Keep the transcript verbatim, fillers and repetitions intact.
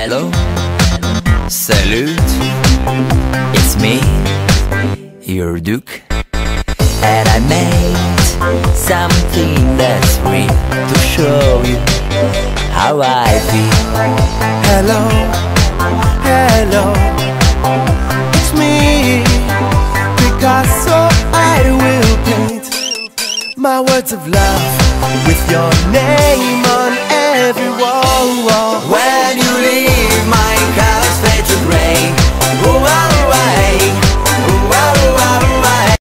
Hello, salute, it's me, your Duke. And I made something that's real to show you how I feel. Hello, hello, it's me, Picasso. I will paint my words of love with your name.